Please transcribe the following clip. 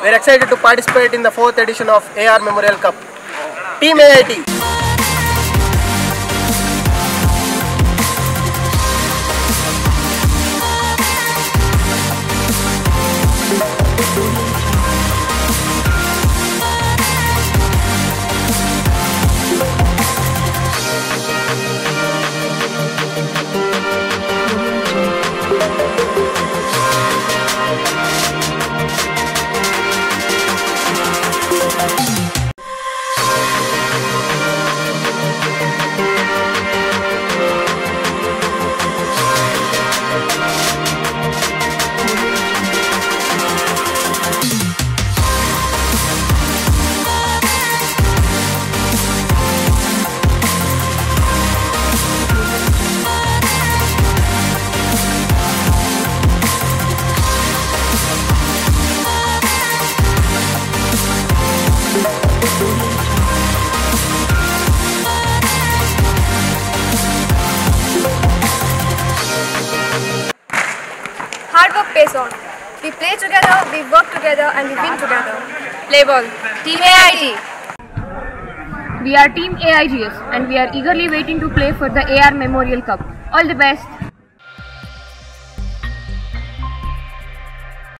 We are excited to participate in the 4th edition of AR Memorial Cup. Team AIT. Hard work pays on. We play together, we work together and we win together. Play ball. Team AIT. We are Team AIGS and we are eagerly waiting to play for the AR Memorial Cup. All the best.